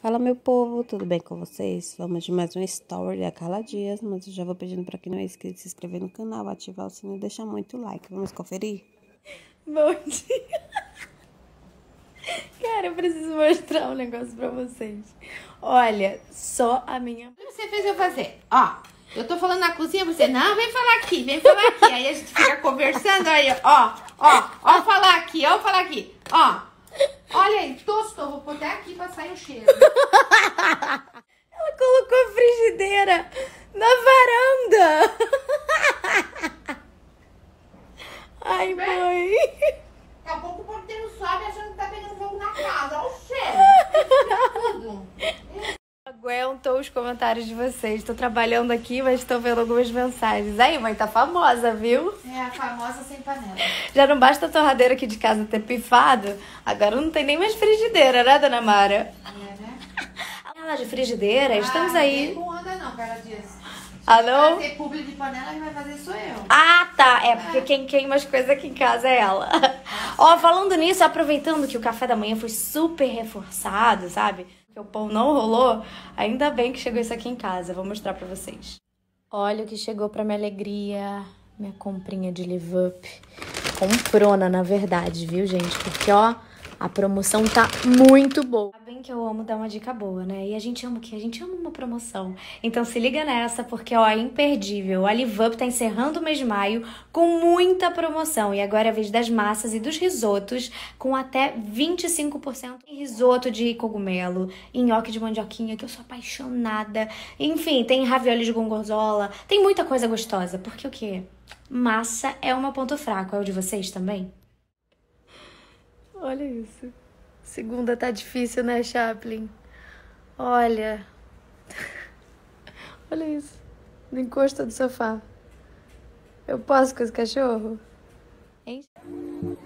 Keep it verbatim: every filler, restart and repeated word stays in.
Fala, meu povo, tudo bem com vocês? Vamos de mais uma story da Carla Dias, mas eu já vou pedindo para quem não é inscrito se inscrever no canal, ativar o sininho e deixar muito like. Vamos conferir? Bom dia! Cara, eu preciso mostrar um negócio pra vocês. Olha, só a minha... O que você fez eu fazer? Ó, eu tô falando na cozinha, você, não, vem falar aqui, vem falar aqui. Aí a gente fica conversando, aí, ó, ó, ó, falar aqui, ó, falar aqui, ó. Olha aí, tostou, vou botar aqui pra sair o cheiro. Ela colocou a frigideira na varanda. Ai, mãe. Daqui a pouco o porteiro sobe achando que tá pegando fogo na casa. Olha o cheiro. Tudo. Aguento os comentários de vocês. Tô trabalhando aqui, mas tô vendo algumas mensagens. Aí, mãe, tá famosa, viu? É a famosa sem panela. Já não basta a torradeira aqui de casa ter pifado, agora não tem nem mais frigideira, né, dona Mara? É, né? Fala de frigideira, estamos ah, aí. Não anda não, Carla Dias. Ah, não? Fazer publi de panela, quem vai fazer sou eu. Ah, tá. É, porque quem queima as coisas aqui em casa é ela. Ó, falando nisso, aproveitando que o café da manhã foi super reforçado, sabe? Que o pão não rolou, ainda bem que chegou isso aqui em casa. Vou mostrar pra vocês. Olha o que chegou pra minha alegria. Minha comprinha de Live Up. Comprona, na verdade, viu, gente? Porque, ó, a promoção tá muito boa. Sabem que eu amo dar uma dica boa, né? E a gente ama o quê? A gente ama uma promoção. Então se liga nessa, porque, ó, é imperdível. A Live Up tá encerrando o mês de maio com muita promoção. E agora é a vez das massas e dos risotos, com até vinte e cinco por cento em risoto de cogumelo, em nhoque de mandioquinha, que eu sou apaixonada. Enfim, tem ravioli de gorgonzola. Tem muita coisa gostosa. Porque o quê? Massa é o meu ponto fraco. É o de vocês também? Olha isso. Segunda tá difícil, né, Chaplin? Olha. Olha isso. No encosto do sofá. Eu posso com esse cachorro? Hein?